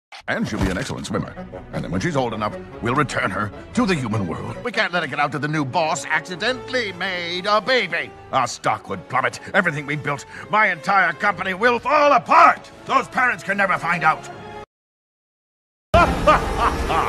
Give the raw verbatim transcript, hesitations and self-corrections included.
And she'll be an excellent swimmer. And then when she's old enough, we'll return her to the human world. We can't let her get out to the new boss accidentally made a baby. Our stock would plummet. Everything we built, my entire company will fall apart. Those parents can never find out. Ha ha ha ha!